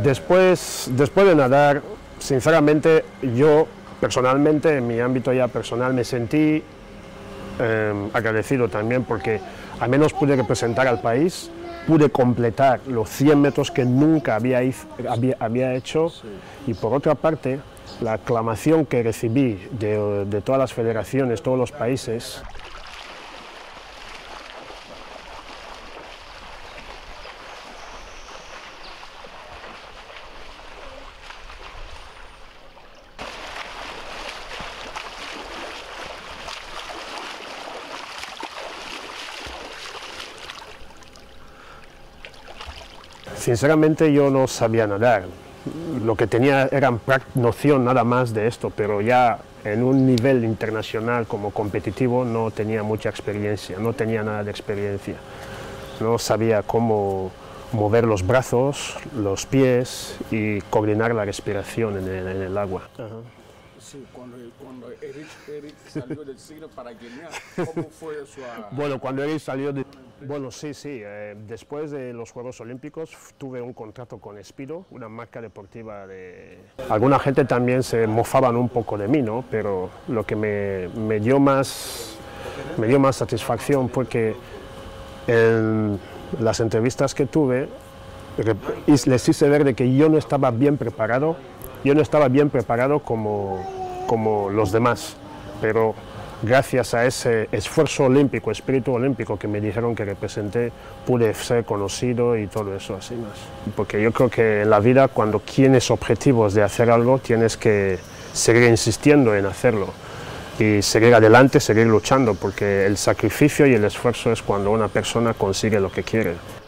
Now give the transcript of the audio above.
Después de nadar, sinceramente, yo personalmente, en mi ámbito ya personal, me sentí agradecido también porque al menos pude representar al país, pude completar los 100 metros que nunca había hecho, sí. Y por otra parte, la aclamación que recibí de todas las federaciones, todos los países. Sinceramente yo no sabía nadar, lo que tenía era noción nada más de esto, pero ya en un nivel internacional como competitivo no tenía mucha experiencia, no tenía nada de experiencia. No sabía cómo mover los brazos, los pies y coordinar la respiración en el agua. Ajá. Sí, cuando Eric salió del cine para Guinea, ¿cómo fue su...? Bueno, cuando Eric salió de... Bueno, sí, después de los Juegos Olímpicos tuve un contrato con Speedo, una marca deportiva de... Alguna gente también se mofaban un poco de mí, ¿no? Pero lo que me dio más satisfacción fue que en las entrevistas que tuve les hice ver de que yo no estaba bien preparado, como los demás, pero gracias a ese esfuerzo olímpico, espíritu olímpico que me dijeron que representé, pude ser conocido y todo eso así más. Porque yo creo que en la vida, cuando tienes objetivos de hacer algo, tienes que seguir insistiendo en hacerlo y seguir adelante, seguir luchando, porque el sacrificio y el esfuerzo es cuando una persona consigue lo que quiere.